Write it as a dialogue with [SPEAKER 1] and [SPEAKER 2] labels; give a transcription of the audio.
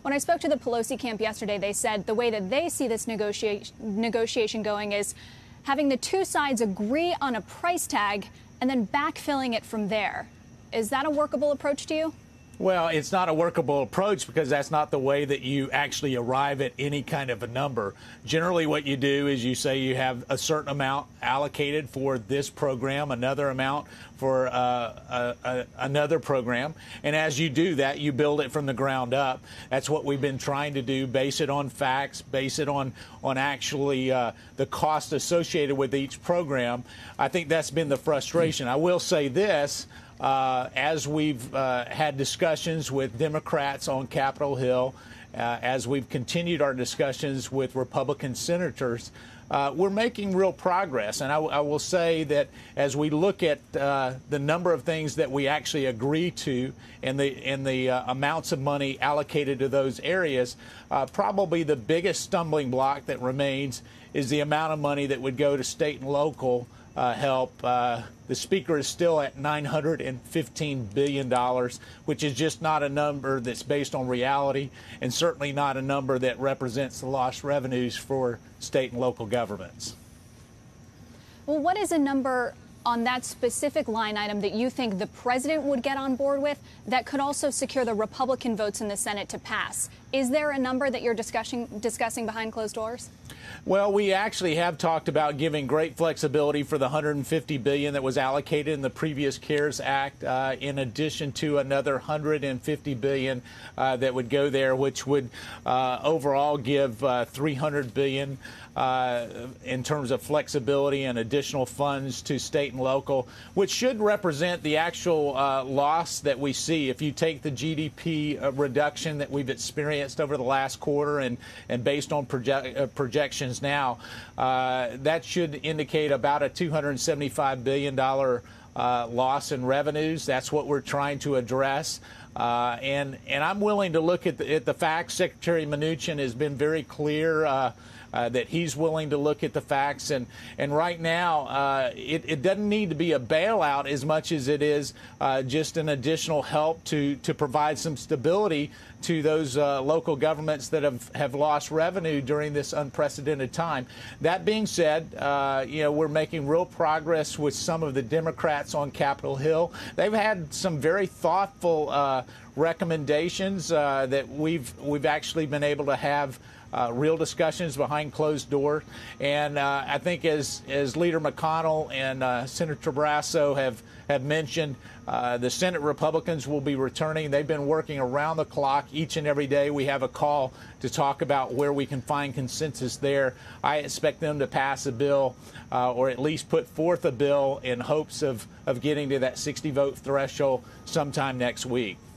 [SPEAKER 1] When I spoke to the Pelosi camp yesterday, they said the way that they see this negotiation going is having the two sides agree on a price tag and then backfilling it from there. Is that a workable approach to you?
[SPEAKER 2] Well, it's not a workable approach because that's not the way that you actually arrive at any kind of a number. Generally, what you do is you say you have a certain amount allocated for this program, another amount for another program. And as you do that, you build it from the ground up. That's what we've been trying to do, base it on facts, base it on actually the cost associated with each program. I think that's been the frustration. I will say this. As we've had discussions with Democrats on Capitol Hill, as we've continued our discussions with Republican senators, we're making real progress. And I will say that as we look at the number of things that we actually agree to and the amounts of money allocated to those areas, probably the biggest stumbling block that remains is the amount of money that would go to state and local help. The speaker is still at $915 billion, which is just not a number that's based on reality and certainly not a number that represents the lost revenues for state and local governments.
[SPEAKER 1] Well, what is a number on that specific line item that you think the president would get on board with that could also secure the Republican votes in the Senate to pass? Is there a number that you're discussing behind closed doors?
[SPEAKER 2] Well, we actually have talked about giving great flexibility for the $150 billion that was allocated in the previous CARES Act, in addition to another $150 billion that would go there, which would overall give $300 billion in terms of flexibility and additional funds to state and local, which should represent the actual loss that we see. If you take the GDP reduction that we've experienced over the last quarter and based on projections now, that should indicate about a $275 billion loss in revenues. That's what we're trying to address. And I'm willing to look at the facts. Secretary Mnuchin has been very clear that he's willing to look at the facts. And right now, it doesn't need to be a bailout as much as it is just an additional help to provide some stability to those local governments that have lost revenue during this unprecedented time. That being said, we're making real progress with some of the Democrats on Capitol Hill. They've had some very thoughtful recommendations that we've actually been able to have real discussions behind closed doors. And I think as Leader McConnell and Senator Barrasso have mentioned, the Senate Republicans will be returning. They've been working around the clock each and every day. We have a call to talk about where we can find consensus there. I expect them to pass a bill or at least put forth a bill in hopes of getting to that 60-vote threshold sometime next week.